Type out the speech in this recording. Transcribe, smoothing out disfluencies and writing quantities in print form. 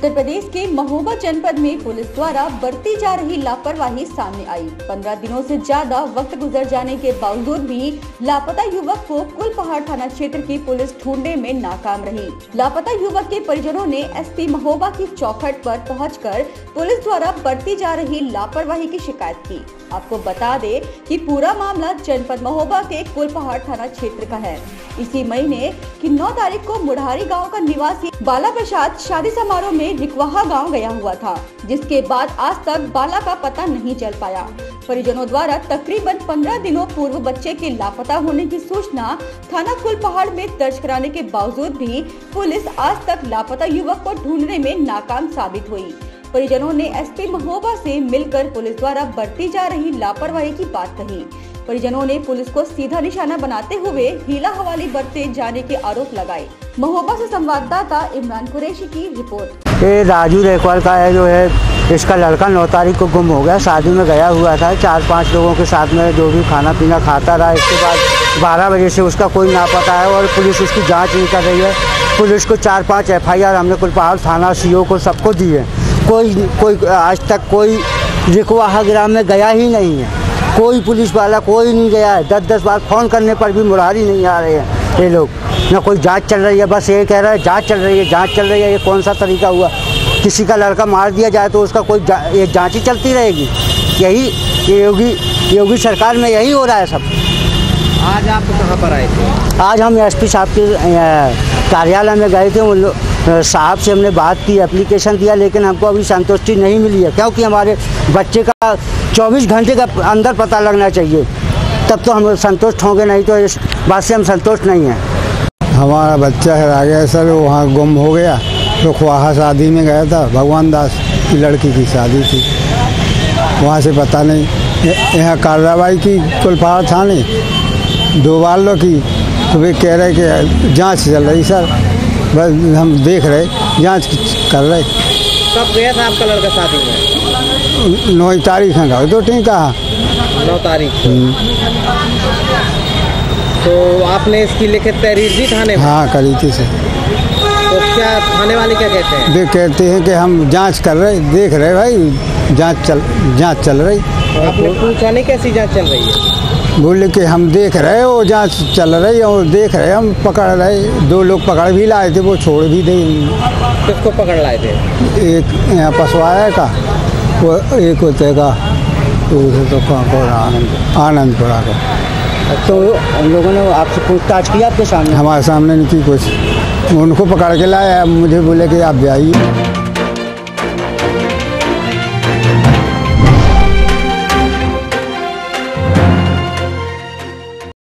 उत्तर प्रदेश के महोबा जनपद में पुलिस द्वारा बरती जा रही लापरवाही सामने आई। 15 दिनों से ज्यादा वक्त गुजर जाने के बावजूद भी लापता युवक को कुलपहाड़ थाना क्षेत्र की पुलिस ढूंढने में नाकाम रही। लापता युवक के परिजनों ने एसपी महोबा की चौखट पर पहुंचकर पुलिस द्वारा बरती जा रही लापरवाही की शिकायत की। आपको बता दे कि पूरा मामला जनपद महोबा के कुलपहाड़ थाना क्षेत्र का है। इसी महीने की 9 तारीख को मुढ़ारी गांव का निवासी बाला प्रसाद शादी समारोह में निकवाहा गांव गया हुआ था, जिसके बाद आज तक बाला का पता नहीं चल पाया। परिजनों द्वारा तकरीबन 15 दिनों पूर्व बच्चे के लापता होने की सूचना थाना कुलपहाड़ में दर्ज कराने के बावजूद भी पुलिस आज तक लापता युवक को ढूंढने में नाकाम साबित हुई। परिजनों ने एसपी महोबा से मिलकर पुलिस द्वारा बरती जा रही लापरवाही की बात कही। परिजनों ने पुलिस को सीधा निशाना बनाते हुए हीला हवाली बरते जाने के आरोप लगाए। महोबा से संवाददाता इमरान कुरैशी की रिपोर्ट। ये राजू रेखवाल का है जो है, इसका लड़का 9 तारीख को गुम हो गया। शादी में गया हुआ था 4-5 लोगों के साथ में, जो भी खाना पीना खाता रहा। इसके बाद 12 बजे से उसका कोई ना पता है और पुलिस उसकी जांच नहीं कर रही है। पुलिस को 4-5 FIR हमने कुलपहाड़ थाना CO को सबको दी है। कोई आज तक कोई रिकवाहा ग्राम में गया ही नहीं है। कोई पुलिस वाला कोई नहीं गया है। 10-10 बार फ़ोन करने पर भी मुरारी नहीं आ रहे हैं ये लोग। ना कोई जांच चल रही है, बस ये कह रहा है जांच चल रही है, जांच चल रही है। ये कौन सा तरीका हुआ? किसी का लड़का मार दिया जाए तो उसका कोई ये जांच ही चलती रहेगी? यही योगी सरकार में यही हो रहा है सब। आज आप कहाँ पर आए थे? आज हम SP साहब के कार्यालय में गए थे। उन साहब से हमने बात की, एप्लीकेशन दिया, लेकिन हमको अभी संतुष्टि नहीं मिली है, क्योंकि हमारे बच्चे का 24 घंटे का अंदर पता लगना चाहिए, तब तो हम संतुष्ट होंगे। नहीं तो इस बात से हम संतुष्ट नहीं हैं। हमारा बच्चा हेरा गया सर, वहाँ गुम हो गया। रुकवाहा शादी में गया था, भगवान दास की लड़की की शादी थी। वहाँ से पता नहीं, यहाँ कार्रवाई की कुलपहाड़ थाने 2 बार की, तो वे कह रहे कि जांच चल रही सर। बस हम देख रहे, जांच कर रहे। कब गया था आपका लड़का शादी में? 9 तारीख है गए, तो ठीक कहा 9 तारीख। तो आपने इसकी लिखित तहरीर दी थाने में? हाँ, करी थी सर। तो क्या थाने वाले क्या कहते हैं? वे कहते हैं कि हम जांच कर रहे, देख रहे भाई, जांच चल रही। आपने पूछा नहीं कैसी जांच चल रही है? बोले कि हम देख रहे, वो जांच चल रही है और देख रहे, हम पकड़ रहे। 2 लोग पकड़ भी लाए थे, वो छोड़ भी दे। किसको पकड़ लाए थे? एक यहाँ पसवाया का, वो एक होते का, तो आनंदपुरा का। तो उन लोगों ने आपसे पूछताछ किया आपके सामने? हमारे सामने नहीं की कुछ। उनको पकड़ के लाया, मुझे बोले कि आप जाइए।